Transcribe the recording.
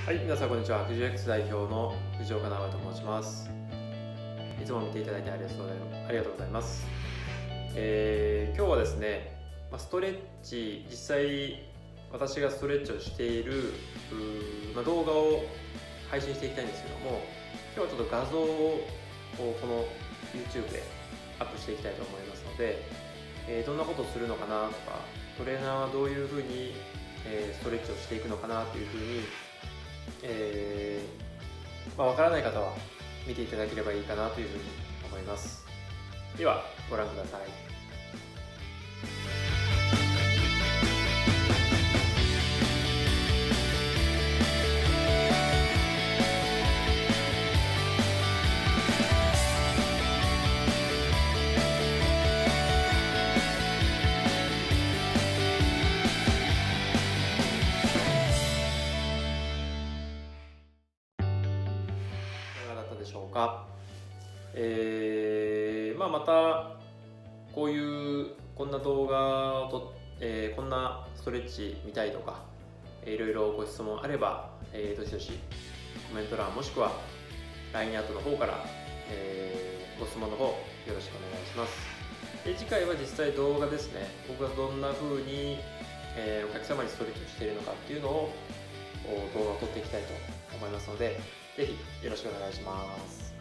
はい、皆さんこんにちは。藤 X 代表の藤岡直と申します。いつも見ていただいてありがとうございます。今日はですね、ストレッチ、実際私がストレッチをしている動画を配信していきたいんですけども、今日はちょっと画像をこの YouTube でアップしていきたいと思いますので、どんなことをするのかなとか、トレーナーはどういうふうにストレッチをしていくのかなというふうにわからない方は見ていただければいいかなというふうに思います。ではご覧ください。いかがだったでしょうか。またこんな動画をこんなストレッチ見たいとか、いろいろご質問あれば、どしどしコメント欄もしくは LINE アットの方から、ご質問の方よろしくお願いします。で、次回は実際動画ですね。僕がどんな風に、お客様にストレッチをしているのかっていうのを動画を撮っていきたいと思いますので、ぜひよろしくお願いします。